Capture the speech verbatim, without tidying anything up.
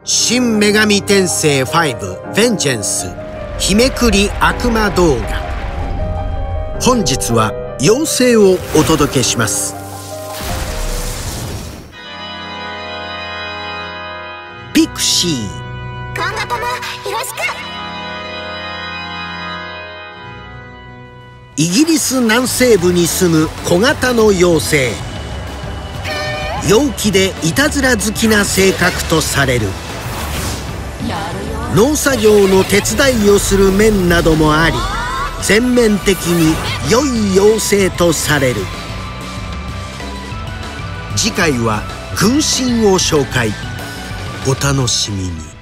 新女神転生ファイブヴェンジェンス日めくり悪魔動画。本日は妖精をお届けします。ピクシー、 今後ともよろしく。 イギリス南西部に住む小型の妖精。陽気でいたずら好きな性格とされる。農作業の手伝いをする面などもあり、全面的に良い妖精とされる。次回は軍神を紹介。お楽しみに。